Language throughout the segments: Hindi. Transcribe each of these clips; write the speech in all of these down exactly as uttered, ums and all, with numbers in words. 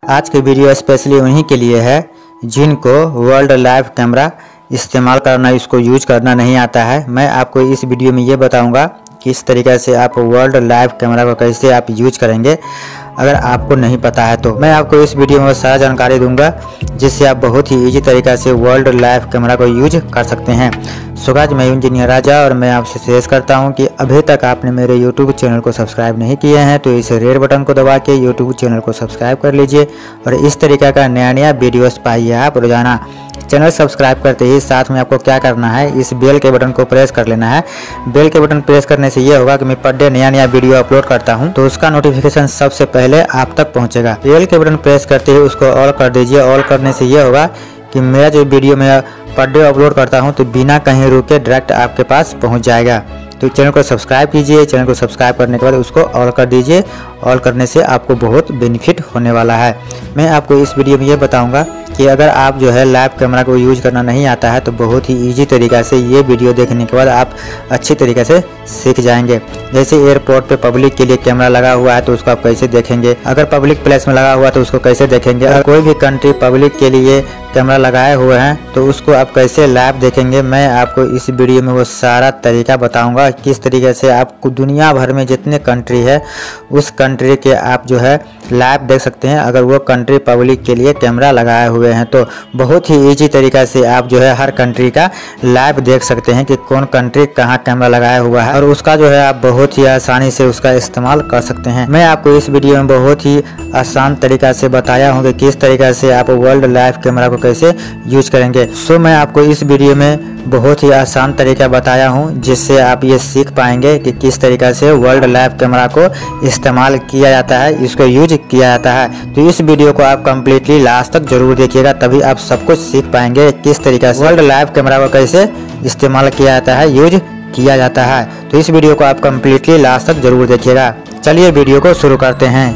आज की वीडियो स्पेशली उन्हीं के लिए है जिनको वर्ल्ड लाइव कैमरा इस्तेमाल करना, इसको यूज करना नहीं आता है। मैं आपको इस वीडियो में ये बताऊंगा कि इस तरीके से आप वर्ल्ड लाइव कैमरा को कैसे आप यूज करेंगे। अगर आपको नहीं पता है तो मैं आपको इस वीडियो में सारा जानकारी दूंगा, जिससे आप बहुत ही इजी तरीक़ा से वर्ल्ड लाइव कैमरा को यूज कर सकते हैं। सो गाइस, मैं इंजीनियर राजा और मैं आपसे सजेस्ट करता हूं कि अभी तक आपने मेरे यूट्यूब चैनल को सब्सक्राइब नहीं किए हैं तो इस रेड बटन को दबा के यूट्यूब चैनल को सब्सक्राइब कर लीजिए और इस तरीके का नया नया वीडियोस पाइए आप रोजाना। चैनल सब्सक्राइब करते ही साथ में आपको क्या करना है, इस बेल के बटन को प्रेस कर लेना है। बेल के बटन प्रेस करने से ये होगा कि मैं पर डे नया नया वीडियो अपलोड करता हूं तो उसका नोटिफिकेशन सबसे पहले आप तक पहुंचेगा। बेल के बटन प्रेस करते ही उसको ऑल कर दीजिए। ऑल करने से ये होगा कि मेरा जो वीडियो मैं पर डे अपलोड करता हूं तो बिना कहीं रुके डायरेक्ट आपके पास पहुंच जाएगा। तो चैनल को सब्सक्राइब कीजिए। चैनल को सब्सक्राइब करने के बाद उसको ऑल कर दीजिए। ऑल करने से आपको बहुत बेनिफिट होने वाला है। मैं आपको इस वीडियो में ये बताऊंगा कि अगर आप जो है लाइव कैमरा को यूज करना नहीं आता है तो बहुत ही इजी तरीक़ा से ये वीडियो देखने के बाद आप अच्छी तरीके से सीख जाएंगे। जैसे एयरपोर्ट पे पब्लिक के लिए कैमरा लगा हुआ है तो उसको आप कैसे देखेंगे, अगर पब्लिक प्लेस में लगा हुआ तो उसको कैसे देखेंगे, अगर कोई भी कंट्री पब्लिक के लिए कैमरा लगाए हुए हैं तो उसको आप कैसे लाइव देखेंगे। मैं आपको इस वीडियो में वो सारा तरीका बताऊंगा किस तरीके से आपको दुनिया भर में जितने कंट्री है उस कंट्री के आप जो है लाइव देख सकते हैं। अगर वो कंट्री पब्लिक के लिए कैमरा लगाए हुए हैं तो बहुत ही इजी तरीका से आप जो है हर कंट्री का लाइव देख सकते हैं कि कौन कंट्री कहाँ कैमरा लगाया हुआ है और उसका जो है आप बहुत ही आसानी से उसका इस्तेमाल कर सकते हैं। मैं आपको इस वीडियो में बहुत ही आसान तरीका से बताया हूँ कि किस तरीके से आप वर्ल्ड लाइव कैमरा को कैसे यूज करेंगे। सो मैं आपको इस वीडियो में बहुत ही आसान तरीका बताया हूँ जिससे आप ये सीख पाएंगे कि किस तरीके से वर्ल्ड लाइव कैमरा को इस्तेमाल किया जाता है, इसको यूज किया जाता है। तो इस वीडियो को आप कम्प्लीटली लास्ट तक जरूर देखिएगा, तभी आप सब कुछ सीख पाएंगे किस तरीके से वर्ल्ड लाइव कैमरा को कैसे इस्तेमाल किया जाता है, यूज किया जाता है। तो इस वीडियो को आप कम्प्लीटली लास्ट तक जरूर देखिएगा। चलिए वीडियो को शुरू करते हैं।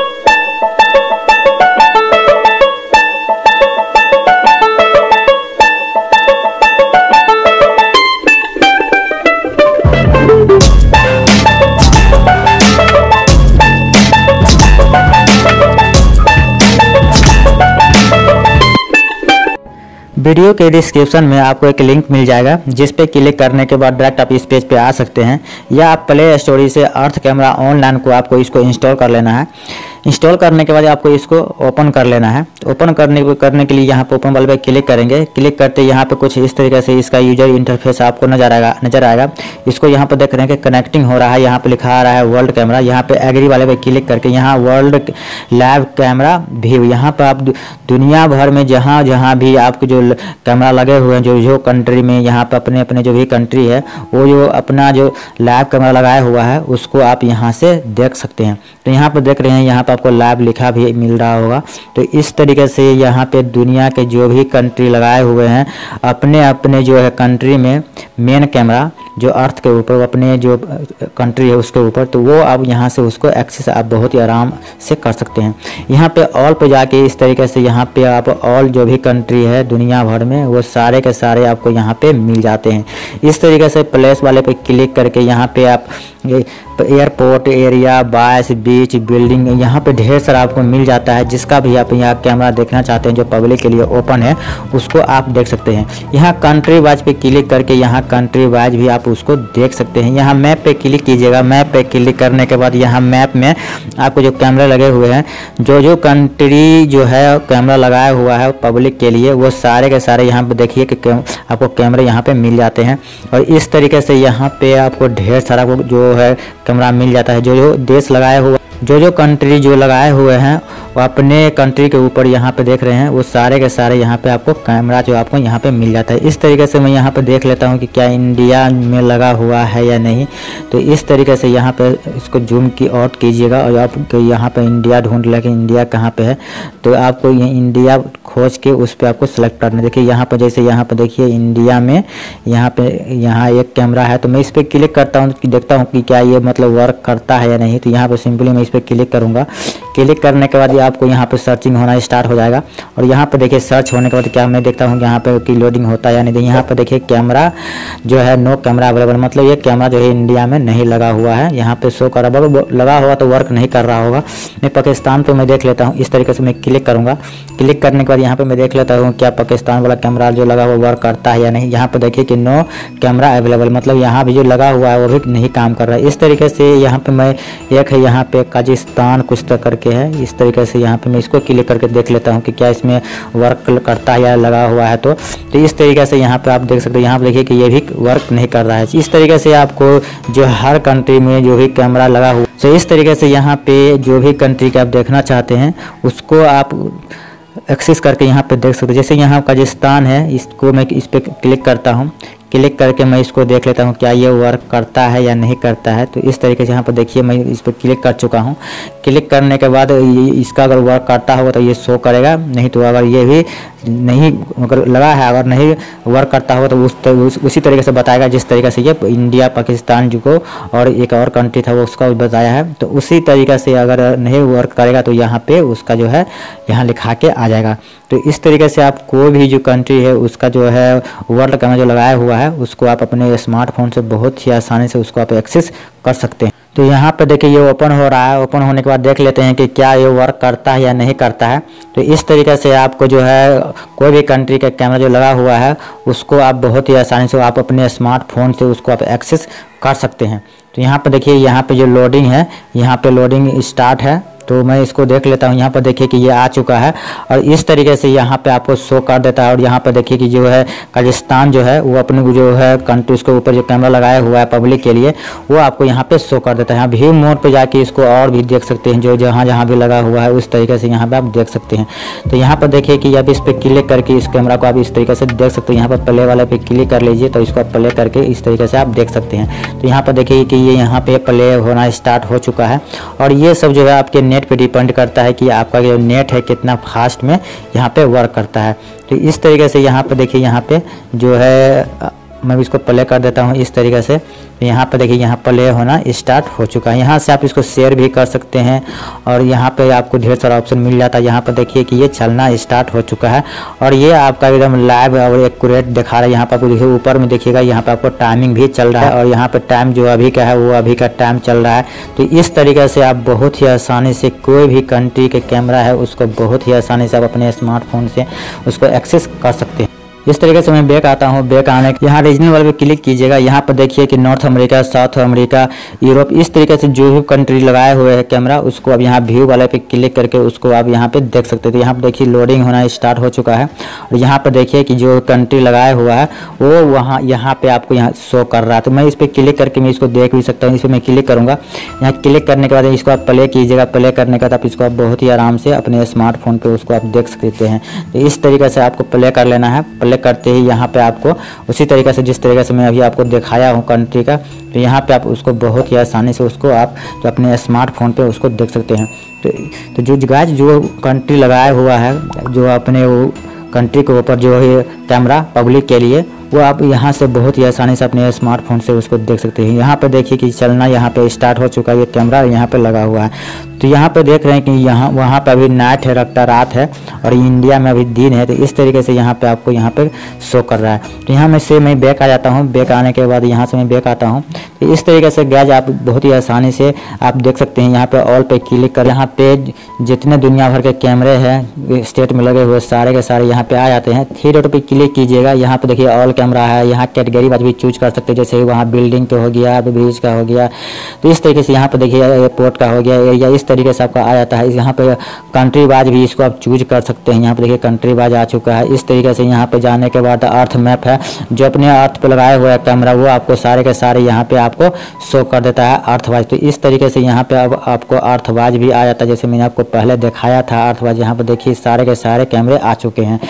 वीडियो के डिस्क्रिप्शन में आपको एक लिंक मिल जाएगा जिस पे क्लिक करने के बाद डायरेक्ट आप इस पेज पे आ सकते हैं, या आप प्ले स्टोर से अर्थ कैमरा ऑनलाइन को आपको इसको इंस्टॉल कर लेना है। इंस्टॉल करने के बाद आपको इसको ओपन कर लेना है। ओपन करने करने के लिए यहाँ पे ओपन वाले पे क्लिक करेंगे। क्लिक करते यहाँ पे कुछ इस तरीके से इसका यूजर इंटरफेस आपको नजर आएगा नजर आएगा इसको यहाँ पे देख रहे हैं कि कनेक्टिंग हो रहा है, यहाँ पे लिखा आ रहा है वर्ल्ड कैमरा। यहाँ पे एग्री वाले पे क्लिक करके यहाँ वर्ल्ड लाइव कैमरा व्यू, यहाँ पे आप दुनिया भर में जहाँ जहाँ भी आपके जो कैमरा लगे हुए हैं, जो जो कंट्री में यहाँ पे अपने अपने जो भी कंट्री है वो जो अपना जो लाइव कैमरा लगाया हुआ है उसको आप यहाँ से देख सकते हैं। तो यहाँ पे देख रहे हैं, यहाँ पे आपको लाइव लिखा भी मिल रहा होगा। तो इस तरीके से यहाँ पे दुनिया के जो भी कंट्री लगाए हुए हैं अपने अपने जो है कंट्री में मेन कैमरा जो अर्थ के ऊपर अपने जो कंट्री है उसके ऊपर, तो वो आप यहाँ से उसको एक्सेस आप बहुत ही आराम से कर सकते हैं। यहाँ पे ऑल पे जाके इस तरीके से यहाँ पे आप ऑल जो भी कंट्री है दुनिया भर में वो सारे के सारे आपको यहाँ पे मिल जाते हैं। इस तरीके से प्लेस वाले पे क्लिक करके यहाँ पे आप एयरपोर्ट एरिया, बाइस, बीच, बिल्डिंग, यहाँ पे ढेर सारा आपको मिल जाता है। जिसका भी आप यहाँ कैमरा देखना चाहते हैं जो पब्लिक के लिए ओपन है उसको आप देख सकते हैं। यहाँ कंट्री वाइज पे क्लिक करके यहाँ कंट्री वाइज भी आप उसको देख सकते हैं। यहाँ मैप पे क्लिक कीजिएगा। मैप पे क्लिक करने के बाद यहाँ मैप में आपको जो कैमरा लगे हुए हैं, जो जो कंट्री जो है कैमरा लगाया हुआ है पब्लिक के लिए, वो सारे के सारे यहाँ पे देखिए कि आपको कैमरे यहाँ पे मिल जाते हैं। और इस तरीके से यहाँ पे आपको ढेर सारा जो है कैमरा मिल जाता है। जो जो देश लगाए हुए जो जो कंट्री जो लगाए हुए हैं वो अपने कंट्री के ऊपर यहाँ पे देख रहे हैं वो सारे के सारे यहाँ पे आपको कैमरा जो आपको यहाँ पे मिल जाता है। इस तरीके से मैं यहाँ पे देख लेता हूँ कि क्या इंडिया में लगा हुआ है या नहीं। तो इस तरीके से यहाँ पे इसको जूम की आउट कीजिएगा और आप यहाँ पे इंडिया ढूंढ लें कि इंडिया कहाँ पे है। तो आपको ये इंडिया खोज के उस पर आपको सेलेक्ट करना। देखिए यहाँ पर जैसे यहाँ पर देखिए इंडिया में यहाँ पे यहाँ एक कैमरा है, तो मैं इस पर क्लिक करता हूँ कि देखता हूँ कि क्या ये मतलब वर्क करता है या नहीं। तो यहाँ पर सिंपली मैं इस पर क्लिक करूँगा। क्लिक करने के बाद ये आपको यहाँ पे सर्चिंग होना स्टार्ट हो जाएगा। और यहाँ पे देखिए सर्च होने के बाद क्या मैं देखता हूँ यहाँ पे कि लोडिंग होता है या नहीं। यहाँ पे देखिए कैमरा जो है नो कैमरा अवेलेबल, मतलब ये कैमरा जो है इंडिया में नहीं लगा हुआ है। यहाँ पे शो कर रहा है, लगा हुआ तो वर्क नहीं कर रहा होगा। मैं पाकिस्तान पे मैं देख लेता हूँ, इस तरीके से मैं क्लिक करूँगा। क्लिक करने के बाद यहाँ पे मैं देख लेता हूँ क्या पाकिस्तान वाला कैमरा जो लगा हुआ वर्क करता है या नहीं। यहाँ पे देखिए कि नो कैमरा अवेलेबल, मतलब यहाँ भी जो लगा हुआ है वो भी नहीं काम कर रहा है। इस तरीके से यहाँ पे मैं एक है यहाँ पे काजिस्तान कुछ तो करके है, इस तरीके से यहाँ पे मैं इसको क्लिक करके देख लेता हूँ कि क्या इसमें वर्क करता है या लगा हुआ है। तो, तो इस तरीके से यहाँ पे आप देख सकते हो, यहाँ पे देखिए कि ये भी वर्क नहीं कर रहा है। इस तरीके से आपको जो हर कंट्री में जो भी कैमरा लगा हुआ, तो इस तरीके से यहाँ पे जो भी कंट्री का आप देखना चाहते हैं उसको आप एक्सेस करके यहाँ पे देख सकते हो। जैसे यहाँ काजिस्तान है, इसको मैं इस पर क्लिक करता हूँ। क्लिक करके मैं इसको देख लेता हूँ क्या ये वर्क करता है या नहीं करता है। तो इस तरीके से यहाँ पर देखिए मैं इस पर क्लिक कर चुका हूँ। क्लिक करने के बाद इसका अगर वर्क करता होगा तो ये शो करेगा, नहीं तो अगर ये भी नहीं अगर लगा है अगर नहीं वर्क करता होगा तो उस, उस उसी तरीके से बताएगा जिस तरीके से ये इंडिया पाकिस्तान जो को और एक और कंट्री था वो उसका बताया है। तो उसी तरीके से अगर नहीं वर्क करेगा तो यहाँ पे उसका जो है यहाँ लिखा के आ जाएगा। तो इस तरीके से आप कोई भी जो कंट्री है उसका जो है वर्ल्ड कैमरा जो लगाया हुआ है उसको आप अपने स्मार्टफोन से बहुत ही आसानी से उसको आप एक्सेस कर सकते हैं। तो यहाँ पे देखिए ये ओपन हो रहा है। ओपन होने के बाद देख लेते हैं कि क्या ये वर्क करता है या नहीं करता है। तो इस तरीके से आपको जो है कोई भी कंट्री का कैमरा जो लगा हुआ है उसको आप बहुत ही आसानी से आप अपने स्मार्टफोन से उसको आप एक्सेस कर सकते हैं। तो यहाँ पे देखिए यहाँ पे जो लोडिंग है, यहाँ पे लोडिंग स्टार्ट है। तो मैं इसको देख लेता हूँ। यहाँ पर देखिए कि ये आ चुका है और इस तरीके से यहाँ पे आपको शो कर देता है। और यहाँ पर देखिए कि जो है काजिस्तान जो है वो अपने जो है कंट्री उसके ऊपर जो कैमरा लगाया हुआ है पब्लिक के लिए वो आपको यहाँ पे शो कर देता है। यहाँ व्यू मोड पे जाके इसको और भी देख सकते हैं, जो जहाँ जहाँ भी लगा हुआ है उस तरीके से यहाँ पे आप देख सकते हैं। तो यहाँ पर देखिए कि अब इस पर क्लिक करके इस कैमरा को आप इस तरीके से देख सकते हैं। यहाँ पर प्ले वाले पे क्लिक कर लीजिए तो इसको आप प्ले करके इस तरीके से आप देख सकते हैं। तो यहाँ पर देखिए कि ये यहाँ पे प्ले होना स्टार्ट हो चुका है। और ये सब जो है आपके नेट पे डिपेंड करता है कि आपका जो नेट है कितना फास्ट में यहाँ पे वर्क करता है। तो इस तरीके से यहाँ पे देखिए यहाँ पे जो है मैं इसको प्ले कर देता हूँ इस तरीके से। तो यहाँ पे देखिए यहाँ प्ले होना स्टार्ट हो चुका है। यहाँ से आप इसको शेयर भी कर सकते हैं और यहाँ पे आपको ढेर सारा ऑप्शन मिल जाता है। यहाँ पे देखिए कि ये चलना स्टार्ट हो चुका है और ये आपका एकदम लाइव और एक्यूरेट दिखा रहा है। यहाँ पर आपको देखिए ऊपर में देखिएगा यहाँ पे आपको टाइमिंग भी चल रहा है और यहाँ पे टाइम जो अभी का है वो अभी का टाइम चल रहा है। तो इस तरीके से आप बहुत ही आसानी से कोई भी कंट्री के कैमरा है उसको बहुत ही आसानी से आप अपने स्मार्टफोन से उसको एक्सेस कर सकते हैं। इस तरीके से मैं बैक आता हूँ। बैक आने के यहाँ रीजनल वाले पे क्लिक कीजिएगा। यहाँ पर देखिए कि North America, South America, Europe, इस तरीके से जो भी कंट्री लगाए हुए हैं कैमरा उसको अब यहाँ व्यू वाले पे क्लिक करके उसको आप यहाँ पे देख सकते हैं। तो यहाँ पर देखिए लोडिंग होना स्टार्ट हो चुका है और यहाँ पर देखिए कि जो कंट्री लगाया हुआ है वो वहाँ यहाँ पे आपको यहाँ शो कर रहा है। तो मैं इस पर क्लिक करके मैं इसको देख भी सकता हूँ। इस पर मैं क्लिक करूँगा। यहाँ क्लिक करने के बाद इसको आप प्ले कीजिएगा। प्ले करने के बाद आप इसको आप बहुत ही आराम से अपने स्मार्टफोन पर उसको आप देख सकते हैं। तो इस तरीके से आपको प्ले कर लेना है। प्ले करते ही यहाँ पे आपको उसी तरीके से जिस तरीके से मैं अभी आपको दिखाया हूँ कंट्री का, तो यहाँ पे आप उसको बहुत ही आसानी से उसको आप जो अपने स्मार्टफोन पे उसको देख सकते हैं। तो, तो जो गाइस जो कंट्री लगाया हुआ है जो अपने वो कंट्री के ऊपर जो है कैमरा पब्लिक के लिए वो आप यहाँ से बहुत ही आसानी से अपने स्मार्टफोन से उसको देख सकते हैं। यहाँ पे देखिए कि चलना यहाँ पे स्टार्ट हो चुका है। ये कैमरा यहाँ पे लगा हुआ है। तो यहाँ पे देख रहे हैं कि यहाँ वहाँ पे अभी नाइट है, रखता रात है और इंडिया में अभी दिन है। तो इस तरीके से यहाँ पे आपको यहाँ पे शो कर रहा है। तो यहाँ में से मैं बैक आ जाता हूँ। बैक आने के बाद यहाँ से मैं बैक आता हूँ। तो इस तरीके से गैज आप बहुत ही आसानी से आप देख सकते हैं। यहाँ पे ऑल पे क्लिक कर, यहाँ पे जितने दुनिया भर के कैमरे हैं स्टेट में लगे हुए सारे के सारे यहाँ पे आ जाते हैं। थ्री डॉट पे क्लिक कीजिएगा। यहाँ पे देखिए ऑल कैमरा है। यहाँ कैटेगरी वाइज भी चूज कर सकते हैं, जैसे वहाँ बिल्डिंग पे हो गया, ब्रिज का हो गया। तो इस तरीके से यहाँ पे देखिए एयरपोर्ट का हो गया, एरिया इस तरीके से आपका आ जाता है। यहाँ पे कंट्री वाइज भी इसको आप चूज कर सकते हैं। यहाँ पे देखिए कंट्री वाइज आ चुका है। इस तरीके से यहाँ पे जाने के बाद अर्थ मैप है, जो अपने अर्थ पे लगाए हुए कैमरा वो आपको सारे के सारे यहाँ पे आपको शो कर देता है अर्थ वाइज। तो इस तरीके से यहाँ पे अब आपको अर्थ वाइज भी आ जाता है, जैसे मैंने आपको पहले दिखाया था अर्थ वाइज। यहाँ पे देखिए सारे के सारे कैमरे आ चुके हैं।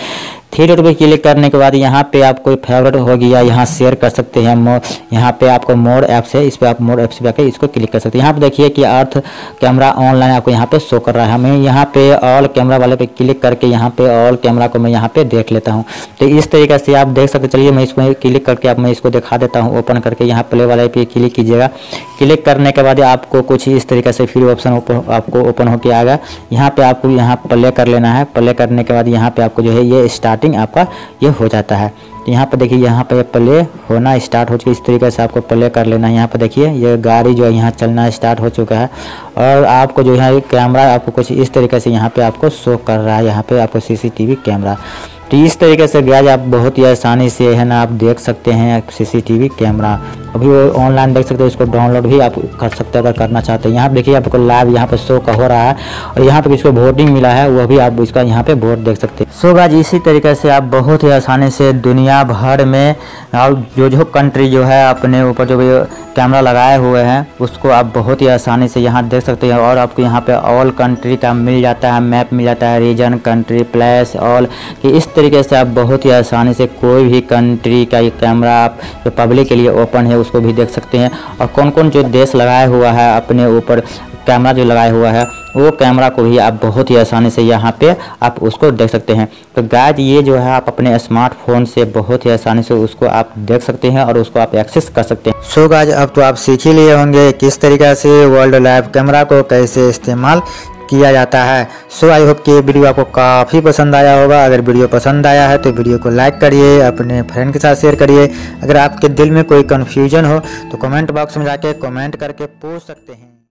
थ्री डॉट पे क्लिक करने के बाद यहाँ पे आप कोई फेवरेट हो गया, यहाँ शेयर कर सकते हैं। मोर यहाँ पे आपको मोर ऐप्स है, इस पर आप मोर ऐप्स पे आके इसको क्लिक कर सकते हैं। यहाँ पे देखिए कि अर्थ कैमरा ऑनलाइन आपको यहाँ पे शो कर रहा है। हमें यहाँ पे ऑल कैमरा वाले पे क्लिक करके यहाँ पे ऑल कैमरा को मैं यहाँ पे देख लेता हूँ। तो इस तरीके से आप देख सकते, चलिए मैं इसको क्लिक करके आप मैं इसको दिखा देता हूँ। ओपन करके यहाँ प्ले वाले पे क्लिक कीजिएगा। क्लिक करने के बाद आपको कुछ इस तरीके से फिर ऑप्शन आपको ओपन होकर आएगा। यहाँ पे आपको यहाँ प्ले कर लेना है। प्ले करने के बाद यहाँ पे आपको जो है ये स्टार्टिंग आपका ये हो जाता है। तो यहाँ पे देखिए यहाँ पे प्ले होना स्टार्ट हो चुका है। इस तरीके से आपको प्ले कर लेना है। यहाँ पे देखिए ये गाड़ी जो है यहाँ चलना स्टार्ट हो चुका है और आपको जो है कैमरा आपको कुछ इस तरीके से यहाँ पे आपको शो कर रहा है। यहाँ पे आपको सीसीटीवी कैमरा, तो इस तरीके से गाइस आप बहुत ही आसानी से है ना आप देख सकते हैं सीसीटीवी कैमरा। अभी वो ऑनलाइन देख सकते हैं, इसको डाउनलोड भी आप कर सकते हैं अगर करना चाहते हैं। यहाँ पे देखिए आपको लाइव यहाँ पे शो का हो रहा है और यहाँ पे इसको वोटिंग मिला है, वो भी आप इसका यहाँ पे वोट देख सकते हैं। सो गाइस इसी तरीके से आप बहुत ही आसानी से दुनिया भर में और जो जो कंट्री जो है अपने ऊपर जो भी कैमरा लगाए हुए हैं उसको आप बहुत ही आसानी से यहाँ देख सकते हैं। और आपको यहाँ पे ऑल कंट्री का मिल जाता है, मैप मिल जाता है, रीजन, कंट्री, प्लेस, ऑल, कि इस तरीके से आप बहुत ही आसानी से कोई भी कंट्री का ये कैमरा आप जो पब्लिक के लिए ओपन है उसको भी देख सकते हैं। और कौन कौन जो देश लगाया हुआ है अपने ऊपर कैमरा जो लगाया हुआ है वो कैमरा को भी आप बहुत ही आसानी से यहाँ पे आप उसको देख सकते हैं। तो गाइस ये जो है आप अपने स्मार्टफोन से बहुत ही आसानी से उसको आप देख सकते हैं और उसको आप एक्सेस कर सकते हैं। सो गाइस अब तो आप सीख ही लिए होंगे किस तरीके से वर्ल्ड लाइव कैमरा को कैसे इस्तेमाल किया जाता है। सो आई होप कि ये वीडियो आपको काफ़ी पसंद आया होगा। अगर वीडियो पसंद आया है तो वीडियो को लाइक करिए, अपने फ्रेंड के साथ शेयर करिए। अगर आपके दिल में कोई कन्फ्यूजन हो तो कमेंट बॉक्स में जाके कमेंट करके पूछ सकते हैं।